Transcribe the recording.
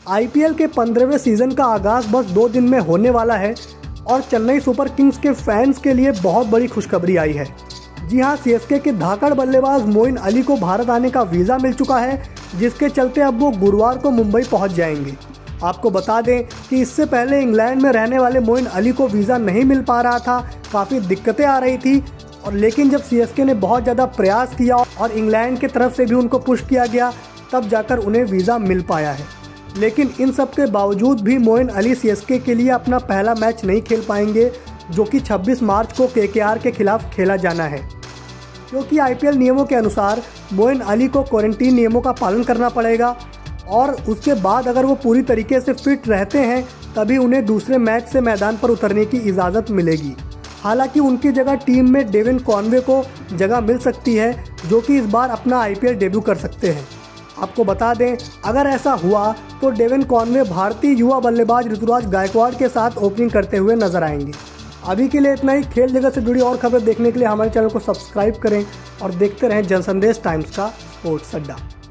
IPL के 15वें season का आगाज़ बस 2 दिन में होने वाला है और चेन्नई सुपर किंग्स के फैंस के लिए बहुत बड़ी खुशखबरी आई है। जी हां, सीएसके के धाकड़ बल्लेबाज मोइन अली को भारत आने का वीज़ा मिल चुका है, जिसके चलते अब वो गुरुवार को मुंबई पहुंच जाएंगे। आपको बता दें कि इससे पहले इंग्लैंड में रहने वाले मोइन अली को वीज़ा नहीं मिल पा रहा था, काफ़ी दिक्कतें आ रही थी लेकिन जब सीएसके ने बहुत ज़्यादा प्रयास किया और इंग्लैंड की तरफ से भी उनको पुश किया गया, तब जाकर उन्हें वीज़ा मिल पाया है। लेकिन इन सब के बावजूद भी मोइन अली सीएसके के लिए अपना पहला मैच नहीं खेल पाएंगे, जो कि 26 मार्च को केकेआर के खिलाफ खेला जाना है, क्योंकि आईपीएल नियमों के अनुसार मोइन अली को क्वारंटीन नियमों का पालन करना पड़ेगा और उसके बाद अगर वो पूरी तरीके से फिट रहते हैं तभी उन्हें दूसरे मैच से मैदान पर उतरने की इजाज़त मिलेगी। हालांकि उनकी जगह टीम में डेविन कॉनवे को जगह मिल सकती है, जो कि इस बार अपना आईपीएल डेब्यू कर सकते हैं। आपको बता दें, अगर ऐसा हुआ तो डेविन कॉनवे भारतीय युवा बल्लेबाज ऋतुराज गायकवाड़ के साथ ओपनिंग करते हुए नजर आएंगे। अभी के लिए इतना ही। खेल जगत से जुड़ी और खबर देखने के लिए हमारे चैनल को सब्सक्राइब करें और देखते रहें जनसंदेश टाइम्स का स्पोर्ट्स अड्डा।